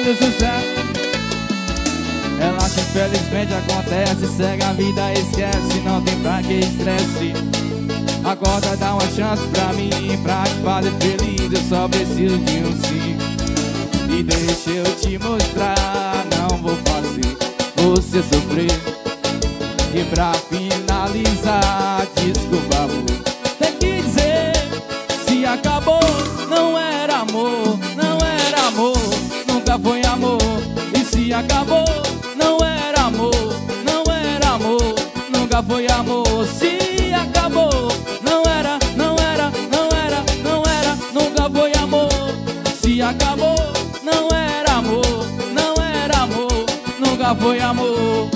do sucesso. Relaxa, infelizmente acontece. Segue a vida, esquece, não tem pra que estresse. Acorda, dá uma chance pra mim, pra te fazer feliz. Eu só preciso de um sim. E deixa eu te mostrar, não vou fazer você sofrer. E pra finalizar, desculpa amor, tem que dizer, se acabou, não era amor, não era amor, nunca foi amor. E se acabou, não era amor, não era amor, nunca foi amor. Se acabou, não era, não era, não era, não era, nunca foi amor. Se acabou, não era amor, não era amor, nunca foi amor.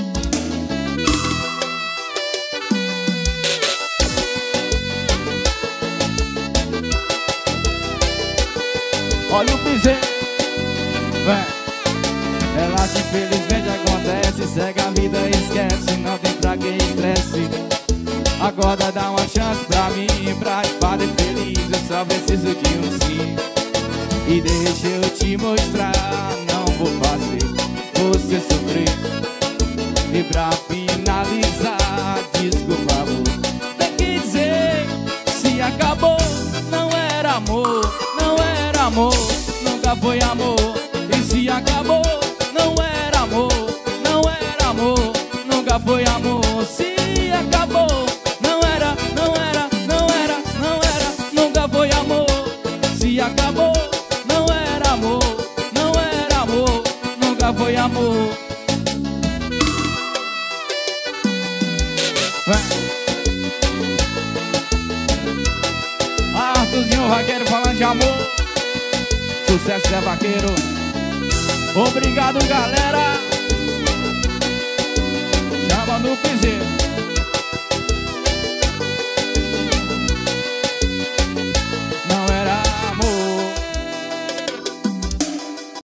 Olha o piseiro, vem. Relaxa, infelizmente acontece. Segue a vida, esquece, não tem pra quem estresse. Acorda, dá uma chance pra mim, pra te fazer feliz. Eu só preciso de um sim. E deixa eu te mostrar, não vou fazer você sofrer. E pra finalizar, desculpa amor, tem que dizer, se acabou, não era amor, não era amor, nunca foi amor. E se acabou, não era amor, não era amor, nunca foi amor. Se acabou, não era, não era, não era, não era, nunca foi amor. Se acabou, não era amor, não era amor, nunca foi amor. Arthurzinho Vaqueiro falando de amor. Sucesso é vaqueiro. Obrigado, galera.